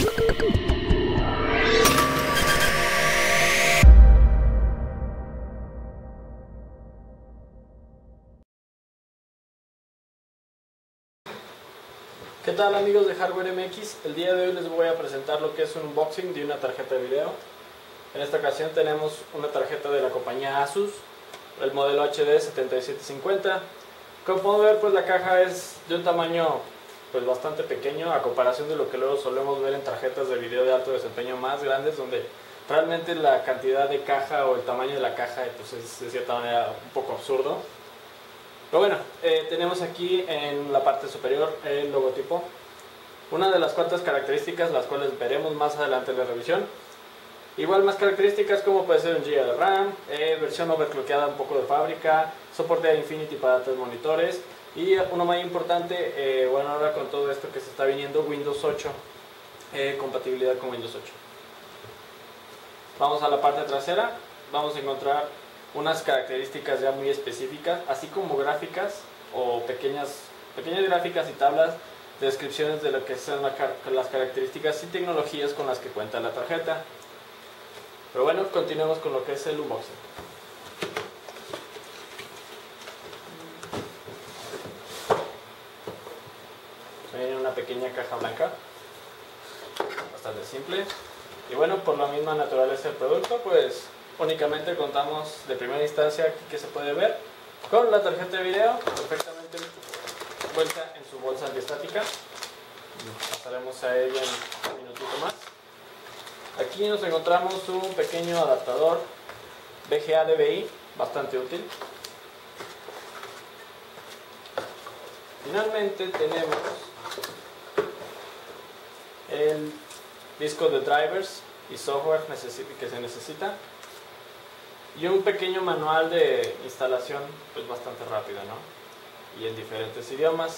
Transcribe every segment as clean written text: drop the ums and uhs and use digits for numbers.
¿Qué tal amigos de Hardware MX? El día de hoy les voy a presentar lo que es un unboxing de una tarjeta de video. En esta ocasión tenemos una tarjeta de la compañía Asus, el modelo HD 7750. Como pueden ver, pues la caja es de un tamaño pues bastante pequeño a comparación de lo que luego solemos ver en tarjetas de video de alto desempeño más grandes, donde realmente la cantidad de caja o el tamaño de la caja pues es de cierta manera un poco absurdo. Pero bueno, tenemos aquí en la parte superior el logotipo, una de las cuantas características las cuales veremos más adelante en la revisión. Igual más características como puede ser un GB de RAM, versión overclockeada un poco de fábrica, soporte a Infinity para 3 monitores y uno más importante, bueno, ahora con todo esto que se está viniendo, Windows 8, compatibilidad con Windows 8. Vamos a la parte trasera, vamos a encontrar unas características ya muy específicas, así como gráficas o pequeñas gráficas y tablas de descripciones de lo que son las características y tecnologías con las que cuenta la tarjeta. Pero bueno, continuemos con lo que es el unboxing. Viene una pequeña caja blanca, bastante simple. Y bueno, por la misma naturaleza del producto, pues únicamente contamos de primera instancia aquí que se puede ver con la tarjeta de video perfectamente vuelta en su bolsa antiestática. Pasaremos a ella en un minutito más. Aquí nos encontramos un pequeño adaptador VGA DVI bastante útil. Finalmente tenemos el disco de drivers y software que se necesita y un pequeño manual de instalación pues bastante rápido, ¿no? Y en diferentes idiomas.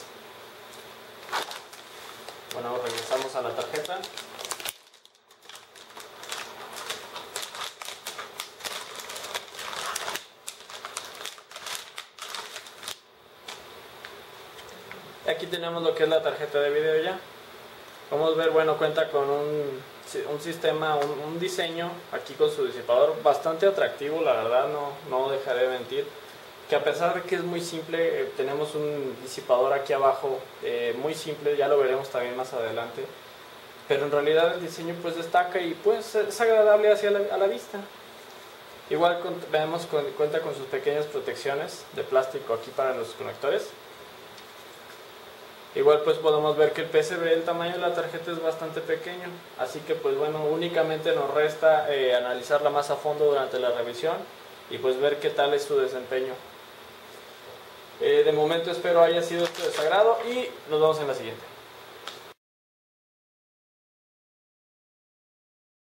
Bueno, regresamos a la tarjeta. Aquí tenemos lo que es la tarjeta de video ya. Vamos a ver, bueno, cuenta con un sistema, un diseño aquí con su disipador bastante atractivo, la verdad no dejaré de mentir, que a pesar de que es muy simple, tenemos un disipador aquí abajo muy simple, ya lo veremos también más adelante, pero en realidad el diseño pues destaca y pues es agradable a la vista. Igual vemos cuenta con sus pequeñas protecciones de plástico aquí para los conectores. Igual pues podemos ver que el PCB, el tamaño de la tarjeta es bastante pequeño, así que pues bueno, únicamente nos resta analizarla más a fondo durante la revisión y pues ver qué tal es su desempeño. De momento espero haya sido de su agrado y nos vemos en la siguiente.